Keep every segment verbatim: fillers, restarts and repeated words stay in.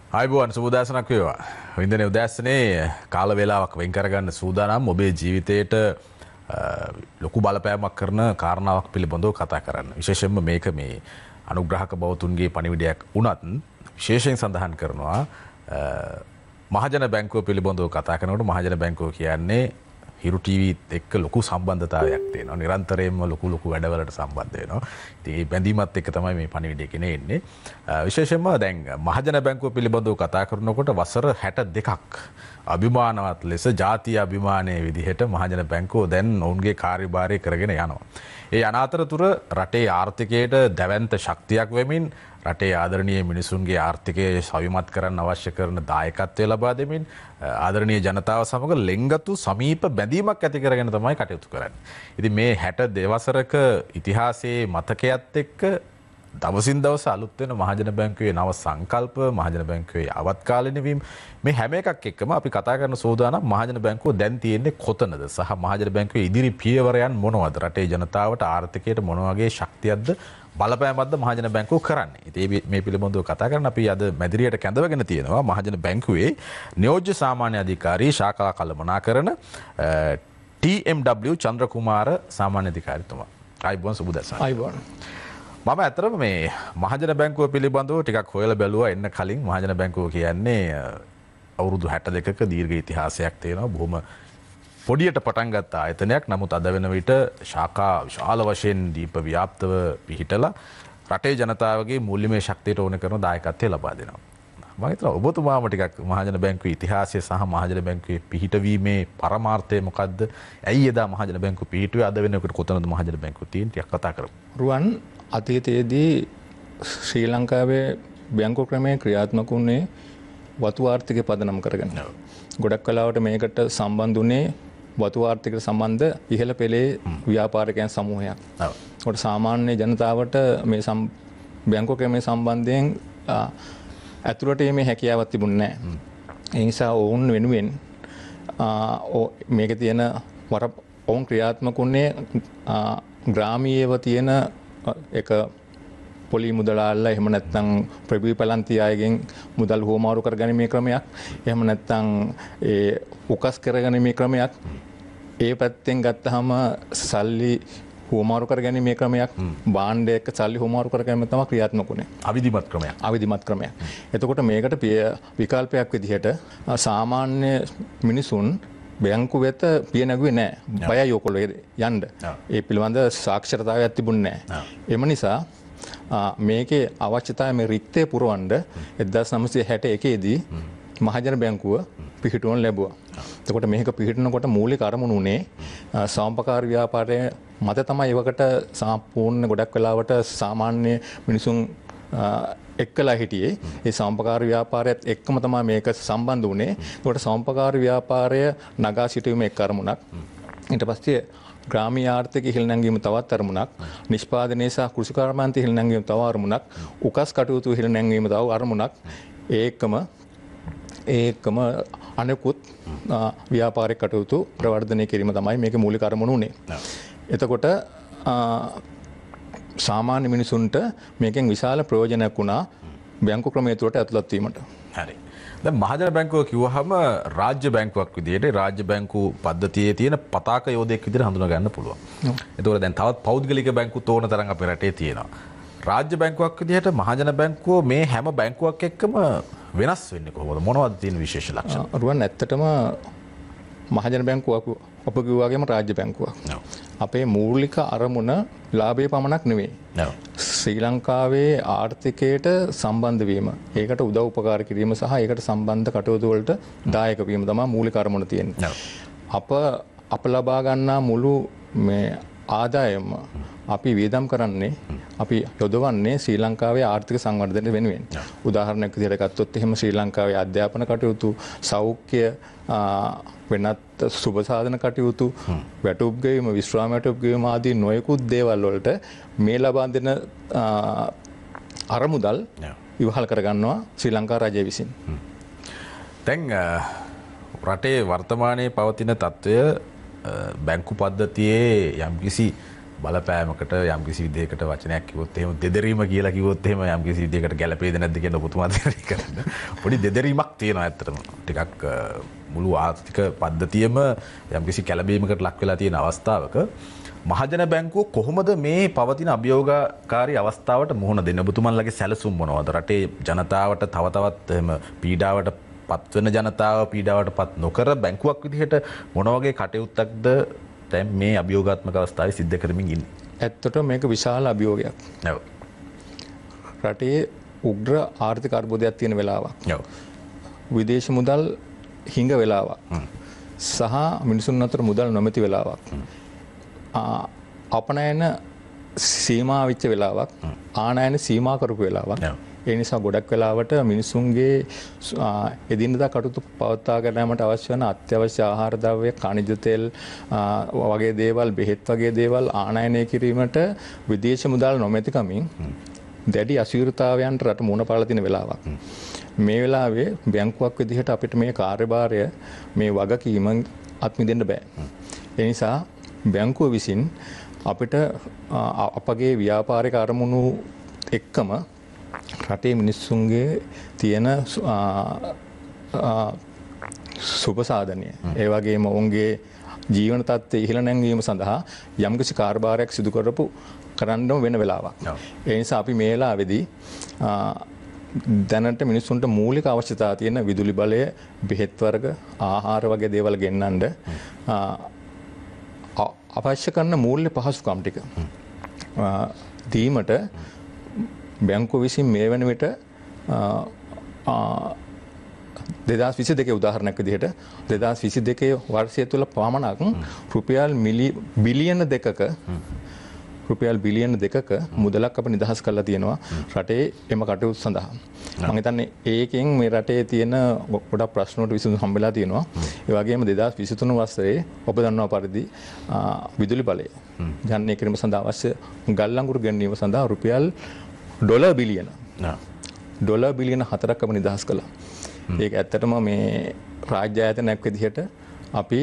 ආයුබෝවන් සුබෝදෑසනක් වේවා. වින්දනේ උදෑසනේ කාල වේලාවක් වෙන් කරගන්න සූදානම් ඔබේ ජීවිතයට ලොකු බලපෑමක් කරන කාරණාවක් පිළිබඳව කතා කරන්න. විශේෂයෙන්ම මේක මේ අනුග්‍රහක බෞතුන්ගේ පණිවිඩයක් වුණත් විශේෂයෙන් සඳහන් කරනවා මහජන බැංකුව පිළිබඳව කතා කරනකොට මහජන බැංකුව කියන්නේ හිරු ටීවීත් එක්ක ලොකු සම්බන්ධතාවයක් තියෙනවා. නිරන්තරයෙන්ම ලොකු ලොකු වැඩවලට සම්බන්ධ වෙනවා. ඉතින් මේ බැඳීමත් එක්ක තමයි මේ පණිවිඩය කෙනේ එන්නේ. විශේෂයෙන්ම දැන් මහජන බැංකුව පිළිබඳව කතා කරනකොට වසර හැට දෙකක් අභිමානවත් ලෙස ජාතිය අභිමානයේ විදිහට මහජන බැංකුව දැන් ඔවුන්ගේ කාර්යභාරය කරගෙන යනවා. ඒ අනාතරතුර රටේ ආර්ථිකයට දැවැන්ත ශක්තියක් වෙමින් රටේ ආදරණීය මිනිසුන්ගේ ආර්ථිකය සවිමත් කරන්න අවශ්‍ය කරන දායකත්වය ලබා දෙමින් ආදරණීය ජනතාව සමග ලෙන්ගතු සමීප බැඳීමක් ඇති කරගෙන තමයි කටයුතු කරන්නේ. ඉතින් මේ හැට දෙවසරක ඉතිහාසයේ මතකයත් එක්ක දවසින් දවස අලුත් වෙන මහජන බැංකුවේ නව සංකල්ප, මහජන බැංකුවේ අවත්කාලින වීම මේ හැම එකක් එක්කම අපි කතා කරන සෝදානම් මහජන බැංකුව දැන් තියෙන්නේ කොතනද සහ මහජන බැංකුවේ ඉදිරි පියවරයන් මොනවද? රටේ ජනතාවට ආර්ථිකයට මොන වගේ ශක්තියක්ද බලපෑමක්ද මහජන බැංකුව කරන්නේ? ඉතින් මේ පිළිබඳව කතා කරන්න අපි අද මැදිරියට කැඳවගෙන තියෙනවා මහජන බැංකුවේ නියෝජ්‍ය සාමාන්‍ය අධිකාරී ශාඛා කළමනාකරන ටී එම් ඩබ්ලිව් චන්ද්‍රකුමාර සාමාන්‍ය අධිකාරීතුමා. ආයුබෝවන් සුබදැසන. ආයුබෝවන්. මම ඇත්තටම මේ මහජන බැංකුව පිළිබඳව ටිකක් හොයලා බැලුවා එන්න කලින්. මහජන බැංකුව කියන්නේ අවුරුදු හැට දෙකක දීර්ඝ ඉතිහාසයක් තියෙනවා. බොහොම පොඩියට පටන් ගත්ත ආයතනයක්. නමුත් අද වෙන විට ශාඛා විශාල වශයෙන් දීප ව්‍යාප්තව පිහිටලා රටේ ජනතාවගේ මූල්‍යමය ශක්තියට ඕන කරන දායකත්වය ලබා දෙනවා. මම හිතනවා ඔබතුමාම ටිකක් මහජන බැංකුවේ ඉතිහාසය සහ මහජන බැංකුවේ පිහිටවීමේ පරමාර්ථය මොකද්ද? ඇයි එදා මහජන බැංකුව පිහිටුවේ? අද වෙනකොට කොතනද මහජන බැංකුව තියෙන්නේ? ටිකක් කතා කරමු. රුවන් අතීතයේදී ශ්‍රී ලංකාවේ බැංකු ක්‍රමය ක්‍රියාත්මක වුණේ වතු ආර්ථිකය පදනම් කරගෙන. ගොඩක් කලාවට මේකට සම්බන්ධ වුණේ වතු ආර්ථිකයට සම්බන්ධ ඉහළ පෙළේ ව්‍යාපාරිකයන් සමූහයක්. ඒකට සාමාන්‍ය ජනතාවට මේ බැංකු ක්‍රමය සම්බන්ධයෙන් ඇතුළට මේ හැකියාවක් තිබුණේ නැහැ. ඒ නිසා ඔවුන් වෙනුවෙන් මේකේ තියෙන වර ඔවුන් ක්‍රියාත්මක වුණේ ග්‍රාමීයව තියෙන එක පොලි මුදලාල්ලා එහෙම නැත්නම් ප්‍රබී පැලන්ති අයගෙන් මුදල් හුවමාරු කරගැනීමේ ක්‍රමයක්, එහෙම නැත්නම් ඒ උකස් කරගැනීමේ ක්‍රමයක්, ඒ පැත්තෙන් ගත්තාම සල්ලි හුවමාරු කරගැනීමේ ක්‍රමයක්, භාණ්ඩ එක්ක සල්ලි හුවමාරු කරගැනීම තමයි ක්‍රියාත්මක වුණේ. අවිධිමත් ක්‍රමයක්. අවිධිමත් ක්‍රමයක්. එතකොට මේකට විකල්පයක් විදිහට සාමාන්‍ය මිනිසුන් බැංකු වෙත පිය නැගුවේ නැහැ. බයයි ඔයකොල්ලෝ යන්න. ඒ පිළිබඳ සාක්ෂරතාවයක් තිබුණේ නැහැ. එම නිසා මේකේ අවශ්‍යතාවය මේ රික්තය පුරවන්න එක්දාස් නවසිය හැට එකේ දී මහජන බැංකුව පිහිටුවන ලැබුවා. එතකොට මේක පිහිටනකොට මූලික අරමුණ උනේ සාම්පකාර ව්‍යාපාරයේ මත තමයි ඒවකට සම්පූර්ණ ගොඩක් වෙලාවට සාමාන්‍ය මිනිසුන් එක්කලා හිටියේ. ඒ සම්පකාර ව්‍යාපාරයත් එක්කම තමයි මේක සම්බන්ධ වුණේ. ඒකට සම්පකාර ව්‍යාපාරය නගා සිටීම එක් අරමුණක්. ඊට පස්සේ ග්‍රාමීය ආර්ථික ඉහළ නැංවීම තවත් අරමුණක්. නිෂ්පාදනයේ සහ කෘෂිකර්මාන්ත ඉහළ නැංවීම තව අරමුණක්. උකස් කටයුතු ඉහළ නැංවීම තව අරමුණක්. ඒකම ඒකම අනෙකුත් ව්‍යාපාරික කටයුතු ප්‍රවර්ධනය කිරීම තමයි මේකේ මූලික අරමුණ උනේ. එතකොට සාමාන්‍ය මිනිසුන්ට මේකෙන් විශාල ප්‍රයෝජනයක් වුණා බැංකු ක්‍රමය තුළට ඇතුළත් වීමට. හරි. දැන් මහජන බැංකුව කිව්වහම රාජ්‍ය බැංකුවක් විදිහට රාජ්‍ය බැංකු පද්ධතියේ තියෙන පතාක යෝධයෙක් විදිහට හඳුනා ගන්න පුළුවන්. ඒතකොට දැන් තවත් පෞද්ගලික බැංකු තෝරන තරම් අපේ රටේ තියෙනවා. රාජ්‍ය බැංකුවක් විදිහට මහජන බැංකුව මේ හැම බැංකුවක් එක්කම වෙනස් වෙන්නේ කොහොමද? මොනවද තියෙන විශේෂ ලක්ෂණ? රුවන් ඇත්තටම මහජන බැංකුවක් ඔබ කිව්වාගේම රාජ්‍ය බැංකුවක්. අපේ මූලික අරමුණ ලාභයේ පමණක් නෙවෙයි. ශ්‍රී ලංකාවේ ආර්ථිකයට සම්බන්ධ වීම, ඒකට උදව් උපකාර කිරීම සහ ඒකට සම්බන්ධ කටයුතු වලට දායක වීම තමයි මූලික අරමුණ තියෙන්නේ. අප අප ලබා ගන්නා මුළු මේ ආදායම අපි වියදම් කරන්නේ, අපි යොදවන්නේ ශ්‍රී ලංකාවේ ආර්ථික සංවර්ධනය වෙනුවෙන්. උදාහරණයක් විදිහට ගත්තොත් එහෙම ශ්‍රී ලංකාවේ අධ්‍යාපන කටයුතු, සෞඛ්‍ය, වෙනත් සුබ සාධන කටයුතු, වැටුප් ගෙවීම, විශ්‍රාම වැටුප් ගෙවීම ආදී නොයෙකුත් දේවල් වලට මේ ලබා දෙන අරමුදල් ඉවහල් කරගන්නවා ශ්‍රී ලංකා රජය විසින්. දැන් රටේ වර්තමානයේ පවතින තත්ත්වය බැංකු පද්ධතියේ යම්කිසි බලපෑමකට යම්කිසි විදිහකට වචනයක් කිව්වොත් එහෙම දෙදරීම කියලා කිව්වොත් එහෙම යම්කිසි විදිහකට ගැළපෙයිද නැද්ද කියන ඔබතුමා දෙරි කරන්න. පොඩි දෙදරීමක් තියෙනවා ඇත්තටම. ටිකක් මුළු ආර්ථික පද්ධතියම යම්කිසි කැළඹීමකට ලක් වෙලා තියෙන අවස්ථාවක මහජන බැංකුව කොහොමද මේ පවතින අභියෝගකාරී අවස්ථාවට මුහුණ දෙන්නේ? ඔබතුමන්ලගේ සැලසුම් මොනවද? රටේ ජනතාවට තව තවත් එහෙම පීඩාවට පත්වෙන ජනතාව පීඩාවට පත් නොකර බැංකුවක් විදිහට මොන වගේ කටයුත්තක්ද දැන් මේ අභියෝගාත්මක අවස්ථාවේ සිද්ධ කරමින් ඉන්නේ? ඇත්තට මේක විශාල අභියෝගයක්. ඔව්. රටේ උග්‍ර ආර්ථික අර්බුදයක් තියෙන වෙලාවක්. ඔව්. විදේශ මුදල් හිඟ වෙලාවක්. සහ මිනිසුන් අතර මුදල් නොමැති වෙලාවක්. අපනයන සීමා වෙච්ච වෙලාවක්. ආනයන සීමා කරපු වෙලාවක්. ඒ නිසා ගොඩක් වෙලාවට මිනිසුන්ගේ එදිනදා කටයුතු පවත්වා ගැනීමට අවශ්‍ය වන අත්‍යවශ්‍ය ආහාර ද්‍රව්‍ය, ಖನಿජ තෙල් වගේ දේවල්, බෙහෙත් වගේ දේවල් ආනයනය කිරීමට විදේශ මුදල් නොමැතිකමින් දැඩි අසීරුතාවයන්ට රට මුහුණ පාලා තියෙන වෙලාවක්. මේ වෙලාවේ බැංකුවක් විදිහට අපිට මේ කාර්යභාරය, මේ වගකීම අත්මිදෙන්න බෑ. ඒ නිසා බැංකුව විසින් අපිට අපගේ ව්‍යාපාරික අරමුණු එක්කම රටේ මිනිස්සුන්ගේ තියෙන සුබ සාධනය, ඒ වගේම ඔවුන්ගේ ජීවන තත්ත්වය ඉහළ නැංවීම සඳහා යම්කිසි කාර්යභාරයක් සිදු කරපු කරන්නම වෙන වෙලාවක්. ඒ නිසා අපි මේ වෙලාවේදී දැනට මිනිස්සුන්ට මූලික අවශ්‍යතා තියෙන විදුලි බලය, බෙහෙත් වර්ග, ආහාර වගේ දේවල් ගෙන්නන්න අවශ්‍ය කරන මූල්‍ය පහසුකම් ටික දීමට බැංකුව විසින් මේ වන විට දෙදහස් විසි දෙකේ උදාහරණයක් විදිහට දෙදහස් විසි දෙකේ වර්ෂය තුල පමණක් රුපියල් බිලියන දෙකක රුපියල් බිලියන දෙකක මුදලක් අප නිදහස් කරලා තියෙනවා රටේ එම කටයුතු සඳහා. මම හිතන්නේ ඒකෙන් මේ රටේ තියෙන ගොඩක් ප්‍රශ්න වලට විසඳුම් හම්බෙලා තියෙනවා. ඒ වගේම දෙදහස් විසි තුන වසරේ ඔබ දන්නා පරිදි විදුලි බලය ගණනය කිරීම සඳහා අවශ්‍ය ගල් අඟුරු ගැනීම සඳහා රුපියල් ඩොලර් බිලියන ඩොලර් බිලියන හතරක් අප නිදහස් කළා. ඒක ඇත්තටම මේ රාජ්‍ය ආයතනයක් විදිහට අපි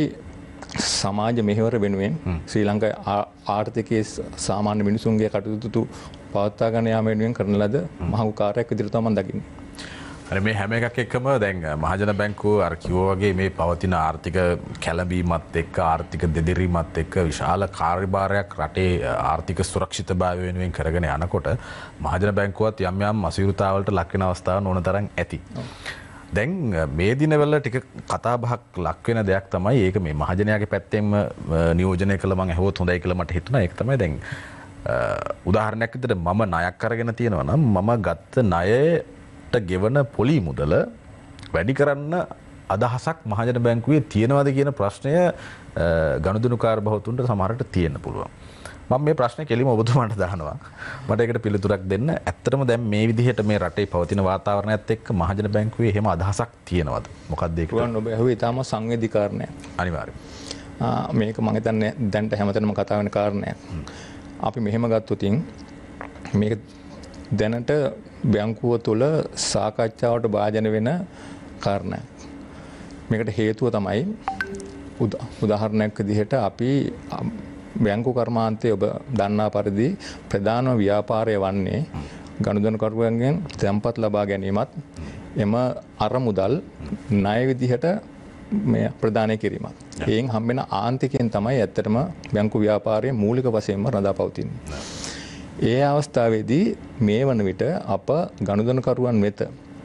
සමාජ මෙහෙවර වෙනුවෙන් ශ්‍රී ලංකා ආර්ථිකයේ සාමාන්‍ය මිනිසුන්ගේ කටයුතු පවත්වා ගන්න යාම වෙනුවෙන් කරන ලද මහඟු කාර්යයක් විදිහට තමයි මම දකින්නේ. අර මේ හැම එකක් එක්කම දැන් මහජන බැංකුව අර කිව්වා වගේ මේ පවතින ආර්ථික කැළඹීමත් එක්ක ආර්ථික දෙදිරීමත් එක්ක විශාල කාර්යභාරයක් රටේ ආර්ථික සුරක්ෂිතභාවය වෙනුවෙන් කරගෙන යනකොට මහජන බැංකුවත් යම් යම් අසීරුතාවලට ලක් වෙන අවස්ථාවන් ඕන තරම් ඇති. දැන් මේ දිනවල ටික කතා බහක් ලක් වෙන දෙයක් තමයි ඒක මේ මහජනයාගේ පැත්තෙන්ම නියෝජනය කළ මම ඇහුවොත් හොඳයි කියලා මට හිතුණා. ඒක තමයි දැන් උදාහරණයක් විදිහට මම ණයක් අරගෙන තියෙනවා නම් මම ගත්ත ණයට ගෙවන පොලි මුදල වැඩි කරන්න අදහසක් මහජන බැංකුවේ තියෙනවද කියන ප්‍රශ්නය ගනුදෙනුකාර බහුතුන්ට සමහරට තියෙන්න පුළුවන්. මම මේ ප්‍රශ්නේ කෙලිම ඔබතුමාට දානවා. මට ඒකට පිළිතුරක් දෙන්න. ඇත්තටම දැන් මේ විදිහට මේ රටේ පවතින වාතාවරණයත් එක්ක මහජන බැංකුවේ එහෙම අදහසක් තියෙනවද? මොකක්ද ඒක? ඔබ ඇහුවේ ඊටම සංවේදී කාරණයක්. අනිවාර්යයෙන්. මේක මම හිතන්නේ දැන්ට හැමතැනම කතා වෙන කාරණයක්. අපි මෙහෙම ගත්තොත් මේක දැනට බැංකුව තුළ සාකච්ඡාවට භාජන වෙන කාරණයක්. මේකට හේතුව තමයි උදාහරණයක් විදිහට අපි බැංකු කර්මාන්තයේ ඔබ දන්නා පරිදි ප්‍රධාන ව්‍යාපාරය වන්නේ ගනුදෙනුකරුවන්ගෙන් තැන්පත් ලබා ගැනීමත් එම අරමුදල් ණය විදිහට මේ ප්‍රදානය කිරීමත්. එයින් හම්බෙන ආන්තිකයෙන් තමයි ඇත්තටම බැංකු ව්‍යාපාරයේ මූලික වශයෙන්ම රඳා පවතින්නේ. ඒ අවස්ථාවේදී මේ වන විට අප ගනුදෙනුකරුවන් වෙත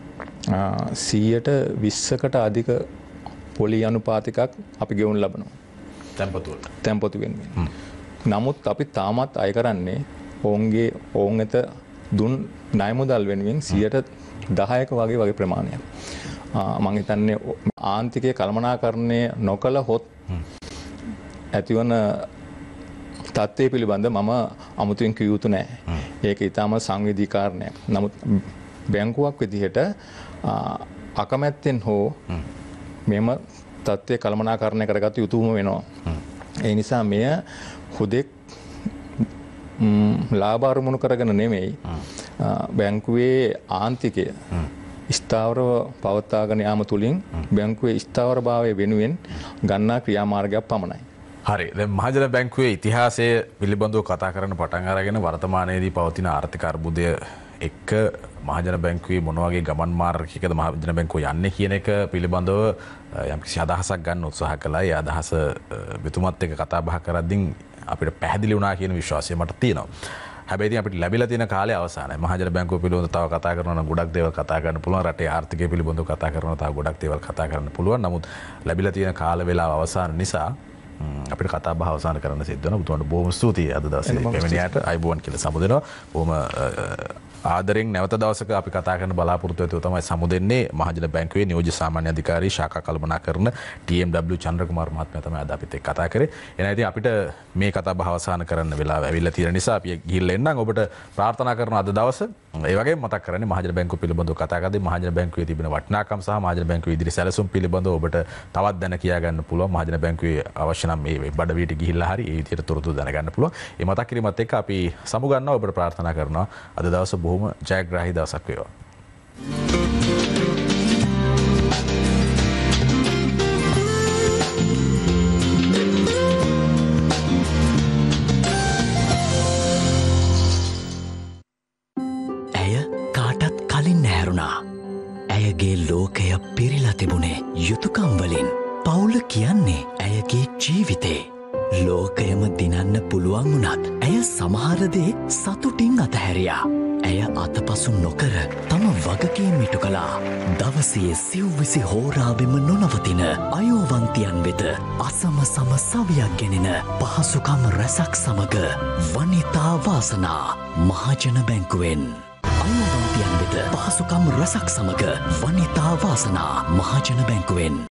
සීයට විස්සකට අධික පොලි අනුපාතිකක් අපි ගෙවුම් ලබනවා. තැන්පතු තැන්පතු වෙනුවෙන්. නමුත් අපි තාමත් අය කරන්නේ ඔවුන්ගේ ඔවුන් වෙත දුන් ණය මුදල් වෙනුවෙන් සීයට දහයක වගේ වගේ ප්‍රමාණයක්. මම හිතන්නේ ආන්තිකයේ කළමනාකරණය නොකළ හොත් ඇතිවන තත්ත්වය පිළිබඳ මම අමුතුවෙන් කිය යුතු නැහැ. ඒක ඊටම සංවේදී කාරණයක්. නමුත් බැංකුවක් විදිහට අකමැත්තෙන් හෝ මෙම තත්ත්වය කළමනාකරණය කරගත යුතුම වෙනවා. ඒ නිසා මෙය හුදෙක් ලාභ අරමුණු කරගෙන නෙමෙයි බැංකුවේ ආන්තිකය ස්ථාවරව පවත්වාගෙන යාම තුළින් බැංකුවේ ස්ථාවරභාවය වෙනුවෙන් ගන්නා ක්‍රියාමාර්ගයක් පමණයි. හරි දැන් මහජන බැංකුවේ ඉතිහාසය පිළිබඳව කතා කරන්න පටන් අරගෙන වර්තමානයේදී පවතින ආර්ථික අර්බුදය එක්ක මහජන බැංකුවේ මොන වගේ ගමන් මාර්ගයකද මහජන බැංකුව යන්නේ කියන එක පිළිබඳව යම්කිසි අදහසක් ගන්න උත්සාහ කළා. ඒ අදහස මෙතුමත් එක්ක කතා බහ කරද්දී අපිට පැහැදිලි වුණා කියන විශ්වාසය මට තියෙනවා. හැබැයි ඉතින් අපිට ලැබිලා තියෙන කාලය අවසానයි. මහජන බැංකුව පිළිබඳව තව කතා කරනවා නම් ගොඩක් දේවල් කතා කරන්න පුළුවන්. රටේ ආර්ථිකය පිළිබඳව කතා කරනවා තව ගොඩක් දේවල් කතා කරන්න පුළුවන්. නමුත් ලැබිලා තියෙන කාල වේලාව අවසන් නිසා අපිට කතා බහ අවසන් කරන්න සිද්ධ වෙනවා. පුතුන්ට බොහොම ස්තුතියි අද දවසේ පැමිණියාට. අයබෝවන් කියලා සමුදෙනවා. බොහොම ආදරෙන් නැවත දවසක අපි කතා කරන බලාපොරොත්තු වෙතුව තමයි සමුදෙන්නේ මහජන බැංකුවේ නියෝජ්‍ය සාමාන්‍ය අධිකාරී ශාඛා කළමනාකරන ටී එම් ඩබ්ලිව් චන්ද්‍රකුමාර මහත්මයා තමයි අද අපිත් එක්ක කතා කරේ. එහෙනම් ඉතින් අපිට මේ කතා බහ අවසන් කරන්න වෙලාව ඇවිල්ලා තියෙන නිසා අපි ගිහිල්ලා එන්නම්. ඔබට ප්‍රාර්ථනා කරනවා අද දවස ඒ වගේම මතක් කරන්නේ මහජන බැංකුව පිළිබඳව කතා කරද්දී මහජන බැංකුවේ තිබෙන වටිනාකම් සහ මහජන බැංකුවේ ඉදිරි සැලසුම් පිළිබඳව ඔබට තවත් දැන කියා ගන්න පුළුවන්. මහජන බැංකුවේ අවශ්‍ය නම් මේ වෙබ් අඩවියට ගිහිල්ලා හරි ඒ විදිහට තොරතුරු දැනගන්න පුළුවන්. ඒ මතක් කිරීමත් එක්ක අපි සමු ගන්නවා. ඔබට ප්‍රාර්ථනා කරනවා අද දවස බොහොම ජයග්‍රාහී දවසක් වේවා. ඇය කාටත් කලින් නැහැරුණා. ඇයගේ ලෝකය පිරීලා තිබුණේ යුතුයකම් වලින්. පවුල කියන්නේ ඇයගේ ජීවිතේ. ලෝකයම දිනන්න පුළුවන් වුණත් ඇය සමහර දේ සතුටින් අතහැරියා. ඇය අතපසු නොකර තම වගකීම් ඉටු කළා. දවසේ සිව්විසි හෝරාවෙම නොනවතින අයෝවන්තියන් වෙත අසම සම සවියක් ගෙනෙන පහසුකම් රැසක් සමග වනිතා වාසනා මහජන බැංකුවෙන්. අයෝවන්තියන් වෙත පහසුකම් රැසක් සමග වනිතා වාසනා මහජන බැංකුවෙන්.